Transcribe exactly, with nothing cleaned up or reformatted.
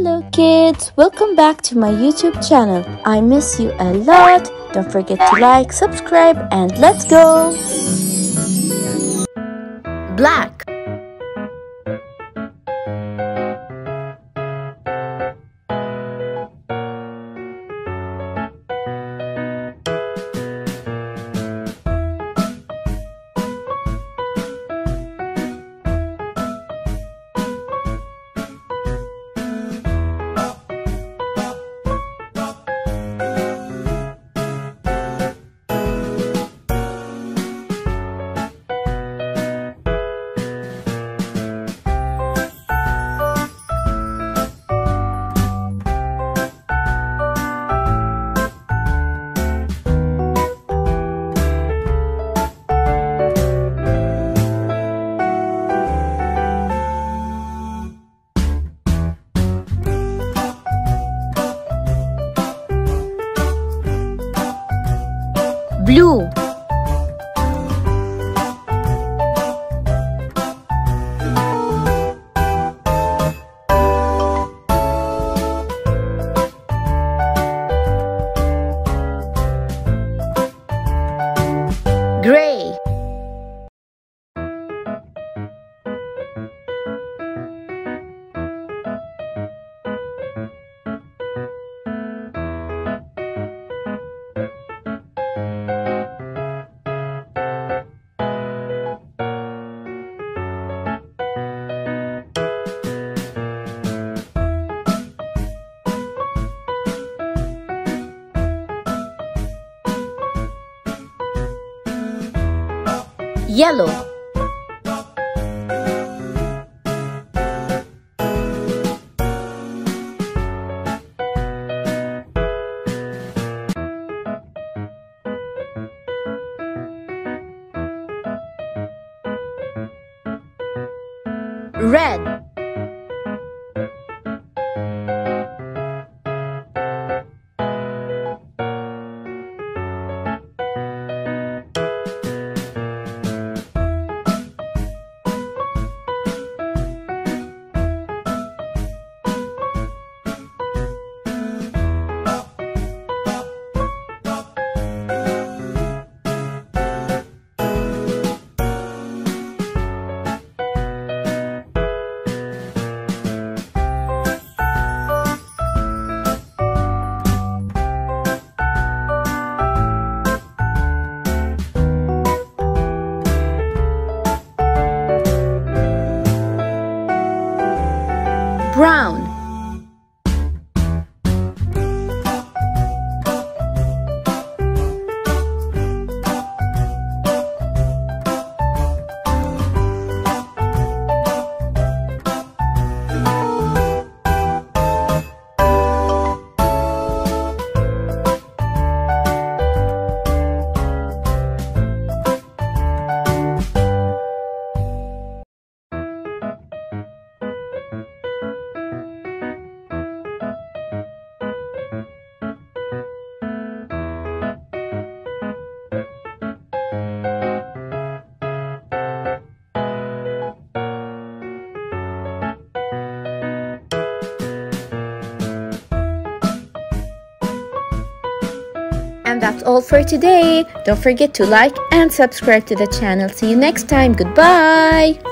Hello kids, welcome back to my YouTube channel. I miss you a lot. Don't forget to like, subscribe, and let's go! Black. Blue. Gray. Yellow. Red. Brown. And that's all for today. Don't forget to like and subscribe to the channel. See you next time. Goodbye.